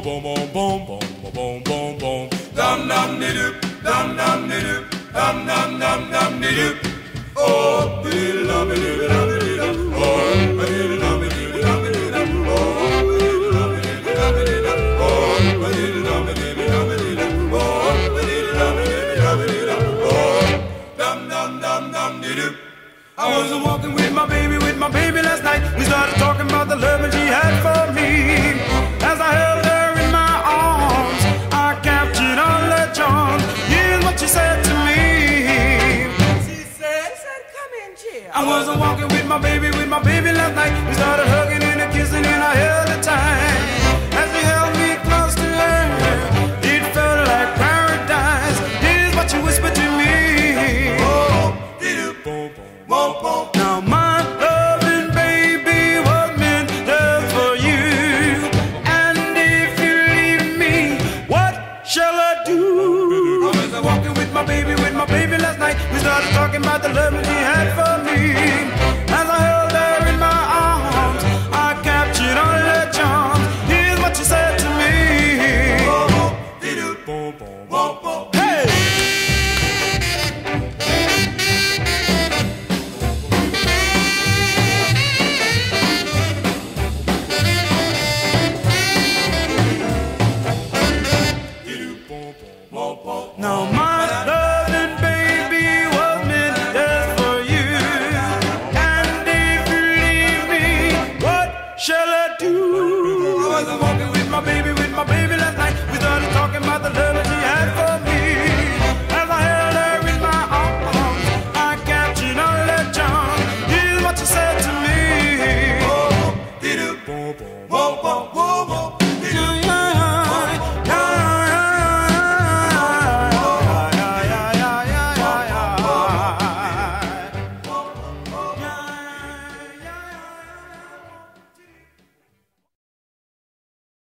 boom boom boom boom boom boom boom. Dum dum de doop, dum dum de doop, dum dum dum dum de doop. Oh, diddle dum diddle dum diddle. Oh, diddle dum diddle dum diddle. Oh, diddle dum diddle dum diddle. Oh, diddle dum diddle dum diddle. Oh, diddle dum diddle dum diddle. Oh, dum dum dum dum de doop. I was walking with my baby last night. We started talking about the love that she had for me. As I held her in my arms, I captured all her charms. Here's what she said to me. She said, come in, chill. I was walking with my baby last night. We started hugging and kissing and I held her tight. As she held me close to her, it felt like paradise. Here's what she whispered to me. Oh, dee-doo, boom, boom. Now my loving baby was meant just for you. And if you leave me, what shall I do? I was walking with my baby last night. We started talking about the love that he had for me. As I held her in my arms, I captured all her charms. Here's what she said to me. Oh, dee-doo, boom, boom, boom, boom. Hey! Now my loving baby was meant just for you. And if you leave me, what shall I do? I was walking with my baby last night. We started talking about the love that she had for me. As I held her in my arms, I captured all her charms. Here's what she said to me. Oh, dee-doo, boom, boom, boom, boom.